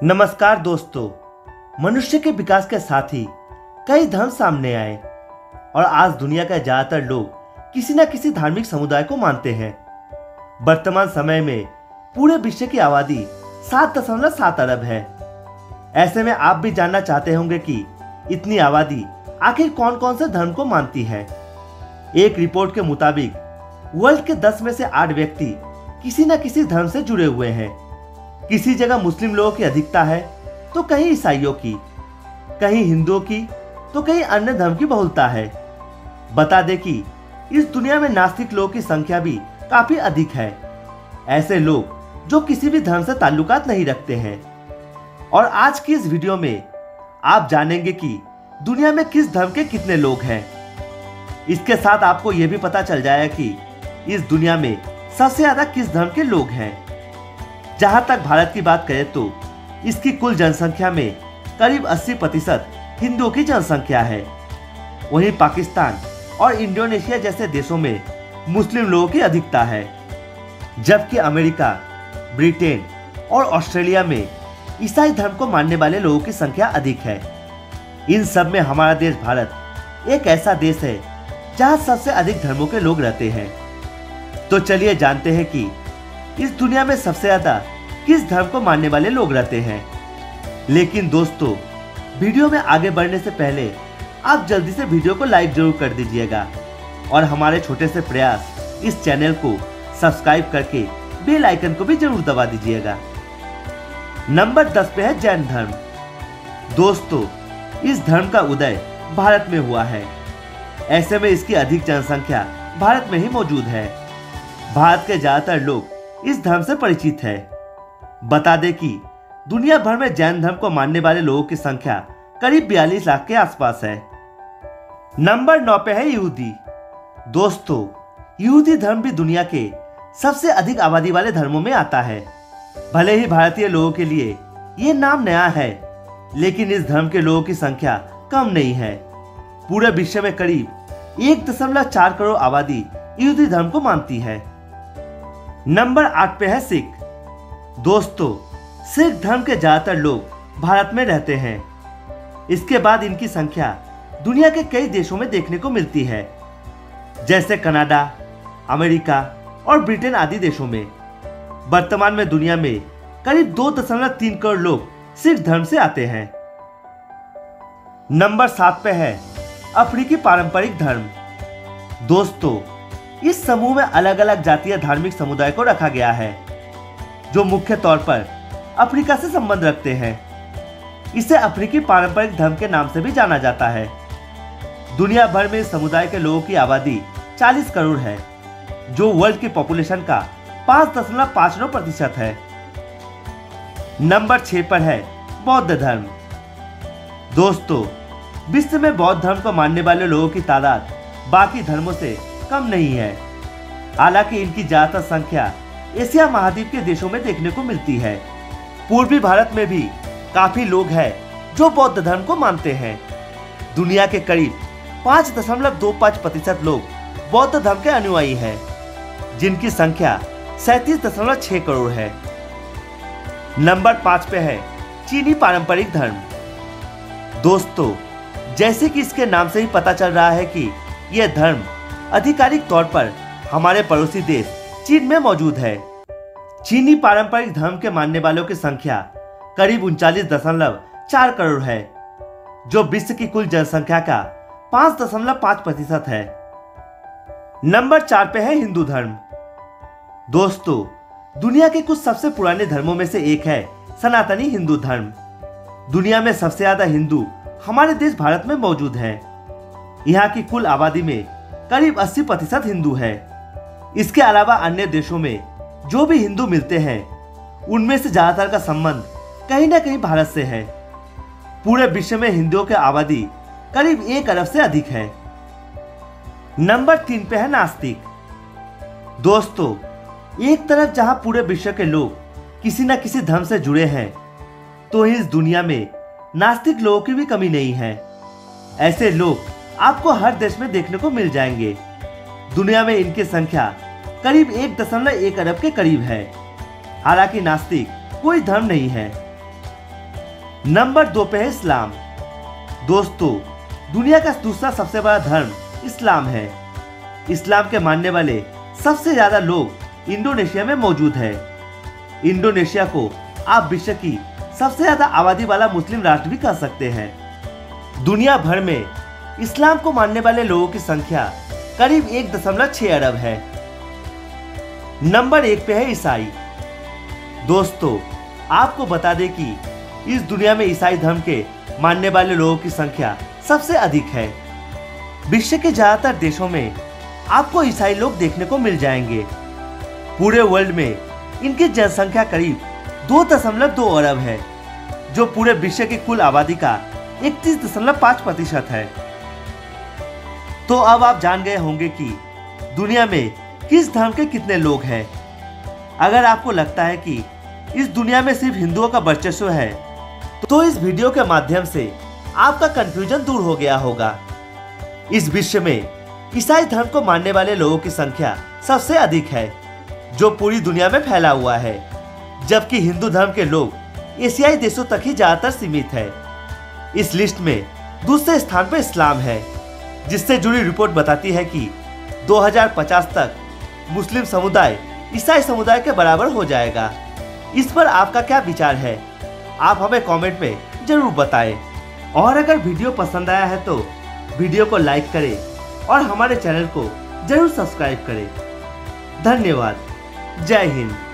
नमस्कार दोस्तों। मनुष्य के विकास के साथ ही कई धर्म सामने आए और आज दुनिया का ज्यादातर लोग किसी न किसी धार्मिक समुदाय को मानते हैं। वर्तमान समय में पूरे विश्व की आबादी 7.7 अरब है। ऐसे में आप भी जानना चाहते होंगे कि इतनी आबादी आखिर कौन कौन से धर्म को मानती है। एक रिपोर्ट के मुताबिक वर्ल्ड के 10 में से 8 व्यक्ति किसी न किसी धर्म से जुड़े हुए हैं। किसी जगह मुस्लिम लोगों की अधिकता है तो कहीं ईसाइयों की, कहीं हिंदुओं की तो कहीं अन्य धर्म की बहुलता है। बता दें कि इस दुनिया में नास्तिक लोगों की संख्या भी काफी अधिक है। ऐसे लोग जो किसी भी धर्म से ताल्लुकात नहीं रखते हैं। और आज की इस वीडियो में आप जानेंगे कि दुनिया में किस धर्म के कितने लोग हैं। इसके साथ आपको यह भी पता चल जाएगा कि इस दुनिया में सबसे ज्यादा किस धर्म के लोग हैं। जहां तक भारत की बात करें तो इसकी कुल जनसंख्या में करीब 80% हिंदुओं की जनसंख्या है। वहीं पाकिस्तान और इंडोनेशिया जैसे देशों में मुस्लिम लोगों की अधिकता है, जबकि अमेरिका, ब्रिटेन और ऑस्ट्रेलिया में ईसाई धर्म को मानने वाले लोगों की संख्या अधिक है। इन सब में हमारा देश भारत एक ऐसा देश है जहां सबसे अधिक धर्मों के लोग रहते हैं। तो चलिए जानते हैं कि इस दुनिया में सबसे ज्यादा किस धर्म को मानने वाले लोग रहते हैं। लेकिन दोस्तों, वीडियो में आगे बढ़ने से पहले आप जल्दी से वीडियो को लाइक जरूर कर दीजिएगा और हमारे छोटे से प्रयास इस चैनल को सब्सक्राइब करके बेल आइकन को भी जरूर दबा दीजिएगा। नंबर 10 पे है जैन धर्म। दोस्तों, इस धर्म का उदय भारत में हुआ है। ऐसे में इसकी अधिक जनसंख्या भारत में ही मौजूद है। भारत के ज्यादातर लोग इस धर्म से परिचित है। बता दें कि दुनिया भर में जैन धर्म को मानने वाले लोगों की संख्या करीब 42 लाख के आसपास है। नंबर 9 पे है यहूदी। दोस्तों, यहूदी धर्म भी दुनिया के सबसे अधिक आबादी वाले धर्मों में आता है। भले ही भारतीय लोगों के लिए ये नाम नया है, लेकिन इस धर्म के लोगों की संख्या कम नहीं है। पूरे विश्व में करीब 1.4 करोड़ आबादी यहूदी धर्म को मानती है। नंबर 8 पे है सिख। दोस्तों, सिख धर्म के ज्यादातर लोग भारत में रहते हैं। इसके बाद इनकी संख्या दुनिया के कई देशों में देखने को मिलती है, जैसे कनाडा, अमेरिका और ब्रिटेन आदि देशों में। वर्तमान में दुनिया में करीब 2.3 करोड़ लोग सिख धर्म से आते हैं। नंबर 7 पे है अफ्रीकी पारंपरिक धर्म। दोस्तों, इस समूह में अलग अलग जातीय धार्मिक समुदाय को रखा गया है, जो मुख्य तौर पर अफ्रीका से संबंध रखते हैं। इसे अफ्रीकी पारंपरिक धर्म के नाम से भी जाना जाता है। दुनिया भर में इस समुदाय के लोगों की आबादी 40 करोड़ है, जो वर्ल्ड की पॉपुलेशन का 5.59% है। नंबर 6 पर है बौद्ध धर्म। दोस्तों, विश्व में बौद्ध धर्म को मानने वाले लोगों की तादाद बाकी धर्मों से कम नहीं है। हालांकि इनकी ज्यादातर संख्या एशिया महाद्वीप के देशों में देखने को मिलती है। पूर्वी भारत में भी काफी लोग हैं जो बौद्ध धर्म को मानते हैं। दुनिया के करीब 5.25% लोग बौद्ध धर्म के अनुयायी हैं, जिनकी संख्या 37.6 करोड़ है। नंबर 5 पे है चीनी पारंपरिक धर्म। दोस्तों, जैसे कि इसके नाम से ही पता चल रहा है कि यह धर्म आधिकारिक तौर पर हमारे पड़ोसी देश चीन में मौजूद है। चीनी पारंपरिक धर्म के मानने वालों की संख्या करीब 39.4 करोड़ है, जो विश्व की कुल जनसंख्या का 5.5% है। नंबर 4 पे है हिंदू धर्म। दोस्तों, दुनिया के कुछ सबसे पुराने धर्मों में से एक है सनातनी हिंदू धर्म। दुनिया में सबसे ज्यादा हिंदू हमारे देश भारत में मौजूद है। यहाँ की कुल आबादी में करीब 80% हिंदू है। इसके अलावा अन्य देशों में जो भी हिंदू मिलते हैं, उनमें से ज्यादातर का संबंध कहीं ना कहीं भारत से है। पूरे विश्व में हिंदुओं की आबादी करीब 1 अरब से अधिक है। नंबर 3 पे है नास्तिक। दोस्तों, एक तरफ जहां पूरे विश्व के लोग किसी न किसी धर्म से जुड़े हैं, तो इस दुनिया में नास्तिक लोगों की भी कमी नहीं है। ऐसे लोग आपको हर देश में देखने को मिल जाएंगे। दुनिया में इनकी संख्या करीब 1.1 अरब के करीब है। हालांकि नास्तिक कोई धर्म नहीं है। नंबर 2 पे है इस्लाम। दोस्तों, दुनिया का दूसरा सबसे बड़ा धर्म इस्लाम है। इस्लाम के मानने वाले सबसे ज्यादा लोग इंडोनेशिया में मौजूद है। इंडोनेशिया को आप विश्व की सबसे ज्यादा आबादी वाला मुस्लिम राष्ट्र भी कह सकते हैं। दुनिया भर में इस्लाम को मानने वाले लोगों की संख्या करीब 1.6 अरब है। नंबर 1 पे है ईसाई। दोस्तों, आपको बता दें कि इस दुनिया में ईसाई धर्म के मानने वाले लोगों की संख्या सबसे अधिक है। विश्व के ज्यादातर देशों में आपको ईसाई लोग देखने को मिल जाएंगे। पूरे वर्ल्ड में इनकी जनसंख्या करीब 2.2 अरब है, जो पूरे विश्व की कुल आबादी का 31.5% है। तो अब आप जान गए होंगे कि दुनिया में किस धर्म के कितने लोग हैं। अगर आपको लगता है कि इस दुनिया में सिर्फ हिंदुओं का वर्चस्व है, तो इस वीडियो के माध्यम से आपका कंफ्यूजन दूर हो गया होगा। इस विश्व में ईसाई धर्म को मानने वाले लोगों की संख्या सबसे अधिक है, जो पूरी दुनिया में फैला हुआ है, जबकि हिंदू धर्म के लोग एशियाई देशों तक ही ज्यादातर सीमित है। इस लिस्ट में दूसरे स्थान पर इस्लाम है, जिससे जुड़ी रिपोर्ट बताती है कि 2050 तक मुस्लिम समुदाय ईसाई समुदाय के बराबर हो जाएगा। इस पर आपका क्या विचार है, आप हमें कमेंट में जरूर बताएं। और अगर वीडियो पसंद आया है तो वीडियो को लाइक करें और हमारे चैनल को जरूर सब्सक्राइब करें। धन्यवाद। जय हिंद।